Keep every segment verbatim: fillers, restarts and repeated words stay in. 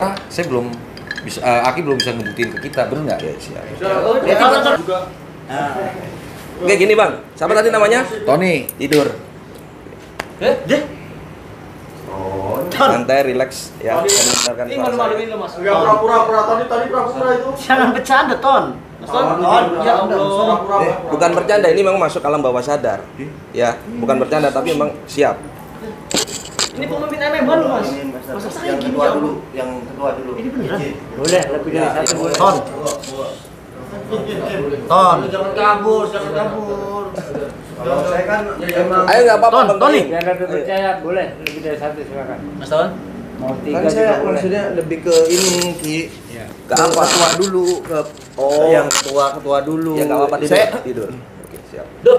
saya belum bisa, uh, Aki belum bisa ngebuktiin ke kita, bener nggak? Oke, siap. Ya, kan juga. Oke, gini Bang. Siapa tadi namanya? Tony. Tidur. Eh, deh. Santai, relax ya. Mendengarkan Ini suara saya. malu-maluin lo, Mas. Enggak pura-pura, Tony tadi pura-pura itu. Jangan bercanda, Ton. Mas Ton, ya Allah. Eh, bukan bercanda, ini memang masuk alam bawah sadar. Ya, bukan bercanda tapi memang siap. Ini pemimpin M M baru, Mas. Masa saya gini ya Allah. Yang kedua dulu. Ini beneran? Boleh, lebih dari Ya, satu ya, boleh. Ton. Ton. Jangan kabur, jangan kabur. Kalau saya kan emang Ayo nggak apa-apa Ton, Bang Tony. Tony. Biar lebih percaya, boleh lebih dari satu silakan. Mas Ton? Mau tiga kan saya juga boleh. maksudnya lebih ke ini Ki. Ke apa? Ketua dulu ke Oh. yang ketua ketua dulu. Ya nggak apa-apa tidur. Saya Tidur. Oke, siap. Duh.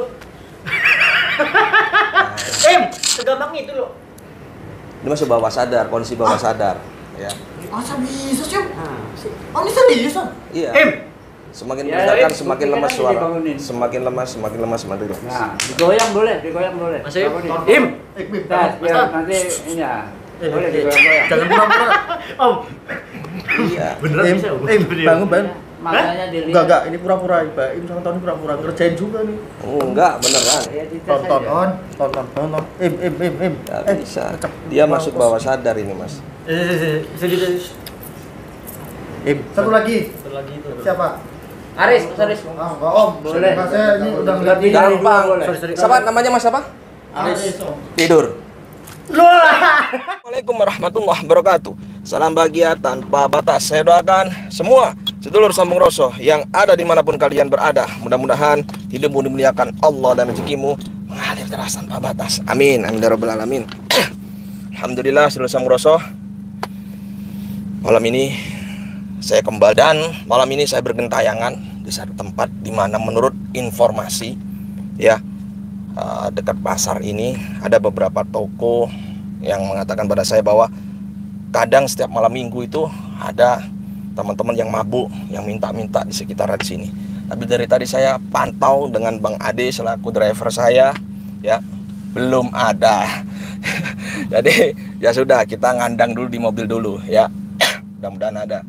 Em, segampang itu loh. Ini masuk bawah sadar, kondisi bawah sadar. Ya. masa bisa sih? Nah, Oh, ini serius, Om? Iya. Em. Semakin Ya, berdekat Im, semakin buktikan lemas aja suara. dibangunin. Semakin lemas, semakin lemas, semakin lemas. Nah, digoyang boleh, digoyang boleh. Mas Im, Bangunin. Ton. Im. Tas, biar Ton. nanti ini ya. Boleh digoyang-goyang. Jangan pura-pura. Om. Iya. Beneran Im, bisa, Om? Im, bangun, bangun. Makanya dilihat. Enggak, enggak, ini pura-pura, Mbak Im sama Tony pura-pura ngerjain juga nih. Oh, enggak, beneran. Ya, dites Tonton, aja. on, tonton, tonton. Im, im, im, im. Nggak bisa. Dia masuk bawah sadar ini, Mas. Eh, bisa gitu. Im. Satu lagi. Satu lagi itu. Siapa? Aris, Mas Aris. Ah, enggak, Om. Boleh. Mas saya ini udah Lebih ngerti. dari dua Gampang. boleh. Sorry, sorry. Siapa namanya Mas apa? Aris, Om. Tidur. Assalamualaikum warahmatullahi wabarakatuh. Salam bahagia tanpa batas. Saya doakan semua sedulur sambung rosoh yang ada dimanapun kalian berada. Mudah-mudahan hidupmu dimuliakan Allah dan rezekimu mengalir terus tanpa batas. Amin. Amin ya rabbal alamin. Alhamdulillah sedulur sambung rosoh. Malam ini saya kembali dan malam ini saya bergentayangan di satu tempat di mana menurut informasi ya Uh, dekat pasar ini ada beberapa toko yang mengatakan pada saya bahwa kadang setiap malam minggu itu ada teman-teman yang mabuk yang minta-minta di sekitaran sini. Tapi dari tadi saya pantau dengan Bang Ade selaku driver saya ya belum ada. Jadi ya sudah, kita ngandang dulu di mobil dulu ya. Mudah-mudahan ada.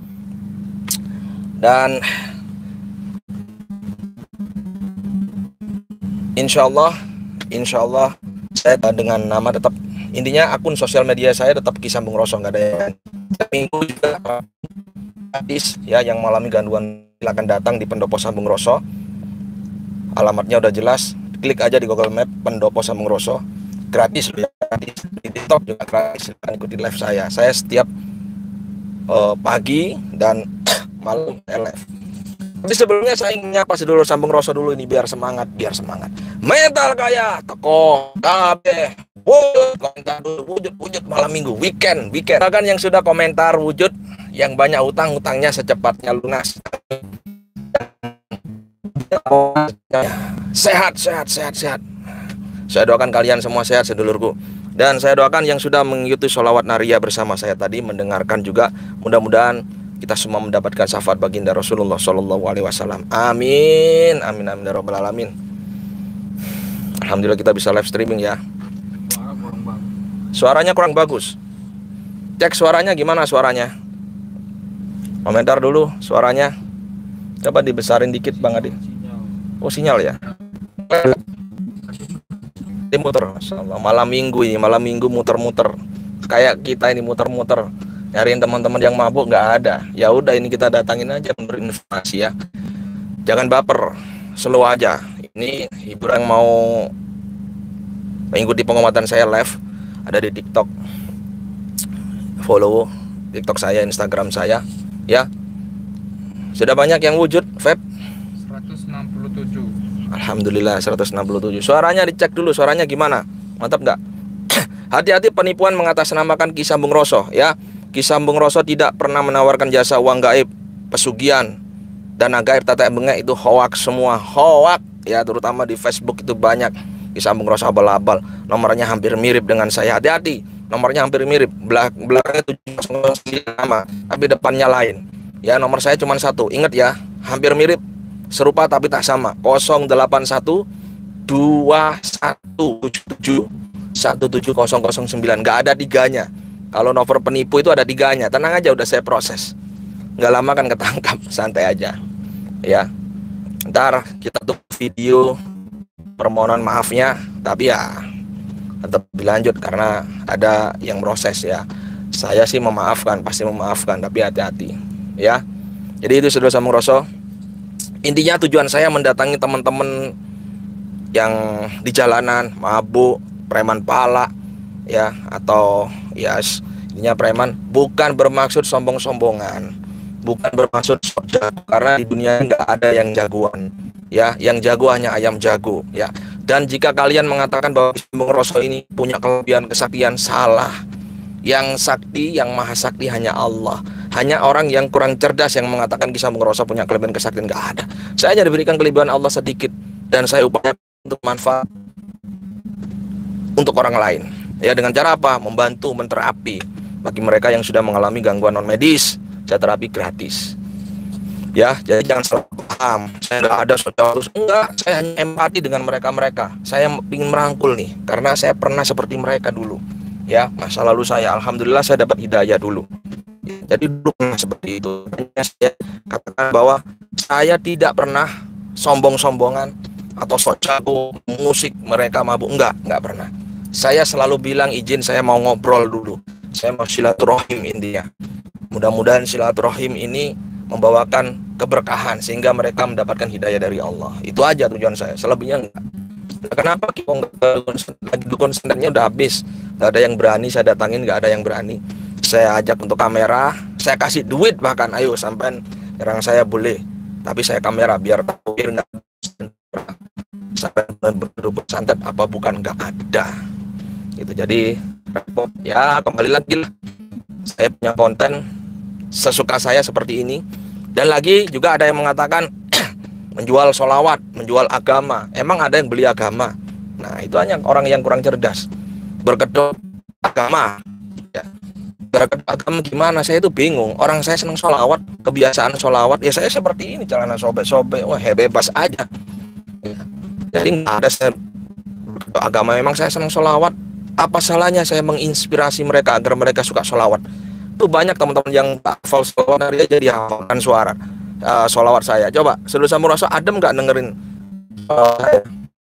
Dan insya Allah Insya Allah saya dengan nama tetap, intinya akun sosial media saya tetap Ki Sambung Roso, nggak ada yang minggu juga gratis ya. Yang mengalami gangguan silakan datang di Pendopo Sambung Roso, alamatnya udah jelas, klik aja di Google Map Pendopo Sambung Roso, gratis ya. Di TikTok juga gratis, silahkan ikuti live saya saya setiap uh, pagi dan malam live. Tapi sebelumnya saya ingin nyapa sedulur sambung roso dulu ini biar semangat, biar semangat. Mental kaya, teko, kabeh, wujud, komentar dulu, wujud, wujud malam minggu, weekend, weekend. Bahkan yang sudah komentar wujud, yang banyak utang, utangnya secepatnya lunas. Sehat, sehat, sehat, sehat. Saya doakan kalian semua sehat sedulurku. Dan saya doakan yang sudah mengikuti sholawat naria bersama saya tadi, mendengarkan juga, mudah-mudahan kita semua mendapatkan syafaat baginda Rasulullah Shallallahu Alaihi Wasallam. Amin, amin, amin ya rabbal alamin. Alhamdulillah kita bisa live streaming ya. Suaranya kurang bagus. Cek suaranya gimana suaranya? Komentar dulu suaranya. Coba dibesarin dikit Bang Adi. Oh sinyal ya. Ini muter. Masyaallah. Malam minggu ini, malam minggu muter-muter. Kayak kita ini muter-muter. Nyariin teman-teman yang mabuk nggak ada. Ya udah, ini kita datangin aja memberi informasi ya. Jangan baper, slow aja. Ini ibu yang mau mengikuti pengumuman saya live ada di TikTok. Follow TikTok saya, Instagram saya, ya. Sudah banyak yang wujud, Feb. seratus enam puluh tujuh. Alhamdulillah seratus enam puluh tujuh. Suaranya dicek dulu, suaranya gimana? Mantap nggak? Hati-hati penipuan mengatasnamakan Ki Sambung Roso, ya. Ki Sambung Roso tidak pernah menawarkan jasa uang gaib, pesugihan, dana gaib, tata bengek, itu hoax semua, hoax ya, terutama di Facebook itu banyak Ki Sambung Roso abal-abal, nomornya hampir mirip dengan saya. Hati-hati, nomornya hampir mirip, Belak belakangnya tujuh nol sembilan nama, tapi depannya lain. Ya, nomor saya cuma satu, ingat ya, hampir mirip, serupa tapi tak sama. nol delapan satu dua satu tujuh tujuh satu tujuh nol nol sembilan, nggak ada tiganya. Kalau novel penipu itu ada tiganya. Tenang aja, udah saya proses. Nggak lama kan ketangkap, santai aja. Ya, ntar kita tuh video permohonan maafnya, tapi ya tetap dilanjut karena ada yang proses ya. Saya sih memaafkan, pasti memaafkan, tapi hati-hati. Ya, jadi itu Saudara Sambung Roso. Intinya tujuan saya mendatangi teman-teman yang di jalanan, mabuk, preman pala, ya, atau ya intinya preman, bukan bermaksud sombong-sombongan, bukan bermaksud sok jago, karena di dunia nggak ada yang jagoan, ya, yang jago hanya ayam jago, ya. Dan jika kalian mengatakan bahwa Sambung Roso ini punya kelebihan kesaktian, salah. Yang sakti, yang maha sakti hanya Allah. Hanya orang yang kurang cerdas yang mengatakan Ki Sambung Roso punya kelebihan kesaktian, nggak ada. Saya hanya diberikan kelebihan Allah sedikit dan saya upayakan untuk manfaat untuk orang lain. Ya, dengan cara apa? Membantu menterapi bagi mereka yang sudah mengalami gangguan non medis. Saya terapi gratis. Ya, jadi jangan salah paham. Saya nggak ada sosial, enggak. Saya hanya empati dengan mereka-mereka. Saya ingin merangkul nih, karena saya pernah seperti mereka dulu. Ya, masa lalu saya, alhamdulillah saya dapat hidayah dulu. Jadi dulu pernah seperti itu. Saya katakan bahwa saya tidak pernah sombong-sombongan atau sok jago musik mereka mabuk, enggak, enggak pernah. Saya selalu bilang izin saya mau ngobrol dulu. Saya mau silaturahim intinya. Mudah-mudahan silaturahim ini membawakan keberkahan sehingga mereka mendapatkan hidayah dari Allah. Itu aja tujuan saya. Selebihnya enggak. Kenapa lagi dukun senternya udah habis, nggak ada yang berani saya datangin, nggak ada yang berani saya ajak untuk kamera, saya kasih duit bahkan, ayo sampai nyerang saya boleh, tapi saya kamera biar tahu biar nggak sampai berdubur santet apa bukan, nggak ada gitu. Jadi ya kembali lagi lah, saya punya konten sesuka saya seperti ini. Dan lagi juga ada yang mengatakan menjual sholawat, menjual agama. Emang ada yang beli agama? Nah, itu hanya orang yang kurang cerdas. Berkedok agama, ya. Berkedok agama gimana? Saya itu bingung. Orang saya senang sholawat, kebiasaan sholawat. Ya saya seperti ini, celana sobek-sobek. Wah, bebas aja. Ya. Jadi nggak ada saya berkedok agama. Memang saya senang sholawat. Apa salahnya saya menginspirasi mereka agar mereka suka sholawat? Itu banyak teman-teman yang hafal sholawat, dia jadi hafalkan suara. Uh, sholawat saya. Coba Saudara Sambung Roso adem nggak dengerin uh,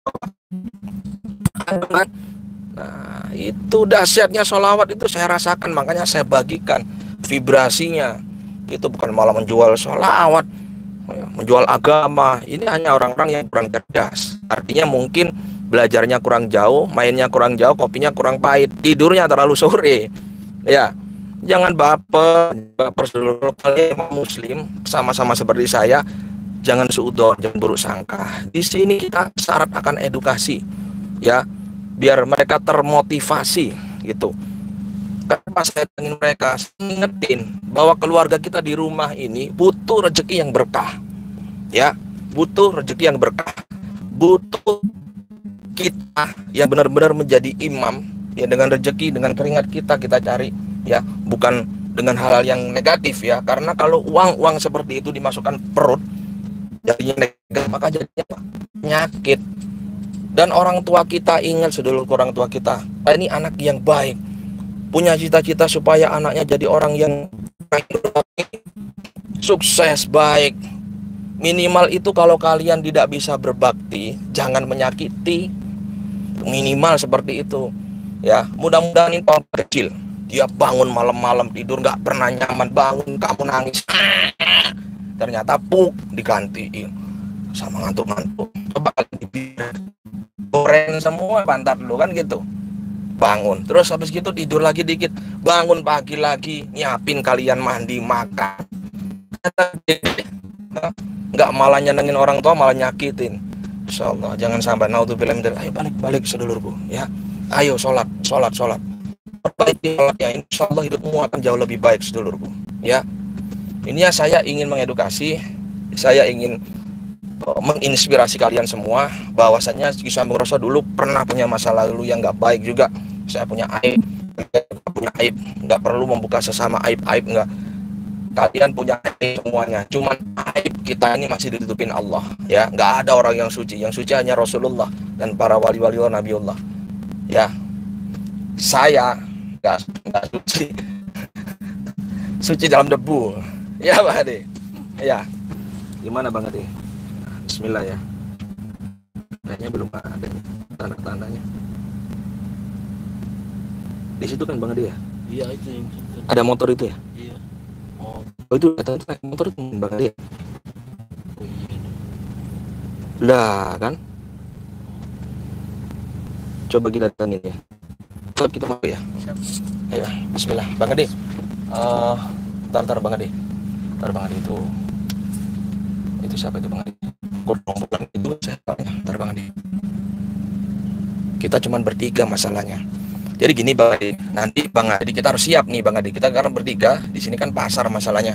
adem kan? Nah, itu dahsyatnya sholawat itu saya rasakan, makanya saya bagikan vibrasinya. Itu bukan malah menjual sholawat, menjual agama. Ini hanya orang-orang yang kurang cerdas. Artinya mungkin belajarnya kurang jauh, mainnya kurang jauh, kopinya kurang pahit, tidurnya terlalu sore. Ya, jangan baper, baper seluruh kalian muslim sama-sama seperti saya. Jangan suudzon, jangan buruk sangka. Di sini kita syarat akan edukasi, ya, biar mereka termotivasi gitu. Kenapa saya ingin mereka ingetin bahwa keluarga kita di rumah ini butuh rezeki yang berkah, ya, butuh rezeki yang berkah, butuh kita yang benar-benar menjadi imam, ya, dengan rezeki, dengan keringat kita kita cari. Ya, bukan dengan hal-hal yang negatif ya, karena kalau uang-uang seperti itu dimasukkan perut jadinya negatif, maka jadinya penyakit. Dan orang tua kita, ingat sedulur, orang tua kita, ini anak yang baik, punya cita-cita supaya anaknya jadi orang yang baik, sukses, baik. Minimal itu kalau kalian tidak bisa berbakti, jangan menyakiti. Minimal seperti itu ya. Mudah-mudahan ini orang kecil, dia bangun malam-malam tidur nggak pernah nyaman, bangun kamu nangis, ternyata puk digantiin sama ngantuk-ngantuk. Coba kalian dibiarkan goreng semua pantat lu kan gitu, bangun terus habis gitu tidur lagi dikit, bangun pagi lagi nyiapin kalian mandi makan, nggak malah nyenengin orang tua, malah nyakitin. Insyaallah jangan sampai naudzubillah min dzalik. Ayo balik-balik sedulurku ya, ayo sholat sholat sholat perbaiki sholatnya, insya Allah hidupmu akan jauh lebih baik sedulurku ya. Ini ya, saya ingin mengedukasi, saya ingin uh, menginspirasi kalian semua bahwasanya Ki Sambung Roso dulu pernah punya masa lalu yang nggak baik juga. Saya punya aib, punya aib, nggak perlu membuka sesama aib-aib, nggak. Kalian punya aib semuanya, cuman aib kita ini masih ditutupin Allah ya. Nggak ada orang yang suci, yang suci hanya Rasulullah dan para wali-wali Nabiullah ya. Saya Enggak, enggak suci. Suci dalam debu. Ya Bang Ade. Ya. Gimana Bang Ade? Bismillah ya. Kayaknya belum ada tanda-tandanya. Di situ kan Bang Ade ya? Iya itu yang Ada motor itu ya? iya. Oh, itu kata naik motor itu Bang Ade. Oh iya. Lah kan? Coba kita tanya ya. Coba kita mau ya. Ayo, bismillah. Bang Ade. Eh, tar tar Bang Ade. Tar Bang Ade itu. Itu siapa itu Bang Ade? Gerombolan itu siapa? Tar Bang Ade. Kita cuman bertiga masalahnya. Jadi gini Bang Ade, nanti Bang Ade kita harus siap nih Bang Ade. Kita karena bertiga, di sini kan pasar masalahnya.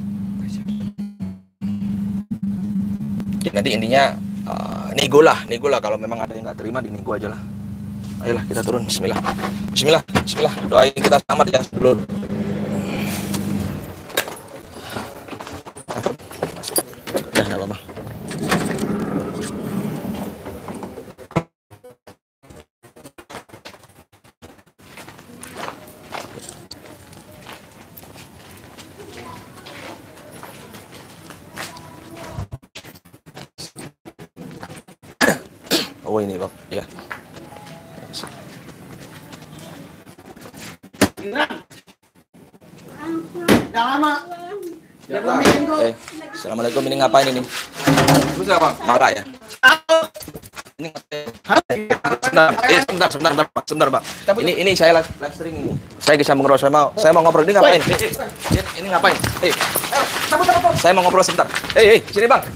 Jadi nanti intinya uh, nego lah, nego lah kalau memang ada yang nggak terima di nego aja lah. Ayolah kita turun, bismillah. Bismillah, bismillah. Doain kita selamat ya, dulur. Udah enggak apa-apa. Oh ini Bang, ya. Udah lama. Eh, assalamualaikum, ini ngapain ini? Terus apa? Marah ya? Ini ngapain? Sebentar, eh sebentar, sebentar, sebentar, Pak. Sebentar, Pak. Ini ini saya live, live streaming ini. Saya kisah mengeros, saya mau saya mau ngobrol. Ini ngapain? Eh, eh, eh, ini ngapain? Eh, saya mau ngobrol sebentar. Eh, eh, sini Bang.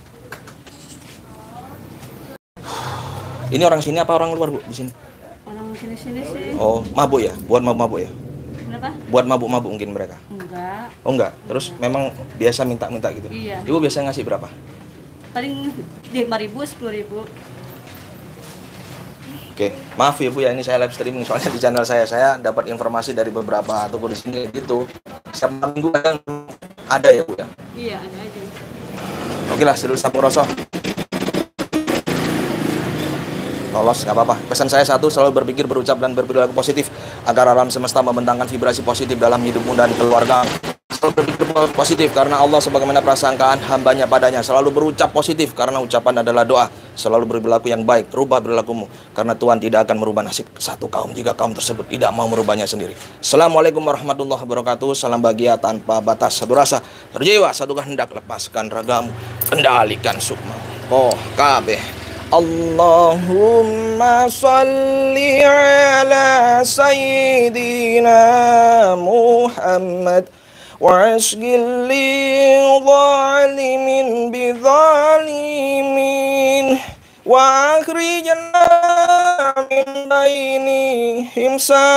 Ini orang sini apa orang luar, Bu, di sini? Orang sini-sini sih. Oh, mabuk ya? Buat mabuk-mabuk ya? Kenapa? Buat mabuk-mabuk mungkin mereka. Enggak. Oh enggak, terus memang biasa minta-minta gitu. Iya. Ibu biasa ngasih berapa? Paling lima ribu, sepuluh ribu. Oke, maaf ya Bu ya, ini saya live streaming soalnya di channel saya. Saya dapat informasi dari beberapa toko di sini gitu. Setiap minggu kadang ada ya Bu ya. Iya, ada aja. Oke lah, sedulur Sampung Roso. Lolos, nggak apa-apa. Pesan saya satu, selalu berpikir, berucap, dan berperilaku positif agar alam semesta membentangkan vibrasi positif dalam hidupmu dan keluarga. Selalu berpikir positif karena Allah sebagaimana prasangkaan hambanya padanya. Selalu berucap positif karena ucapan adalah doa. Selalu berperilaku yang baik, rubah perilakumu karena Tuhan tidak akan merubah nasib satu kaum jika kaum tersebut tidak mau merubahnya sendiri. Assalamualaikum warahmatullahi wabarakatuh. Salam bahagia tanpa batas. Satu rasa, berjiwa, satu kehendak, lepaskan ragamu, kendalikan sukma. Oh, kabeh. Allahumma salli ala sayyidina Muhammad wa asghil li zalimin bi zalimin wa akhrijna min bainihim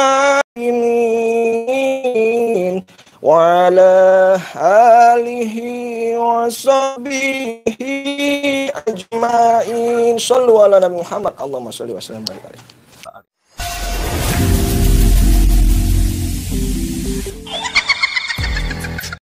salimin wa ala alihi wa sahbihi ajma'in. Sallu ala Nabi Muhammad. Allahumma salli wa sallim.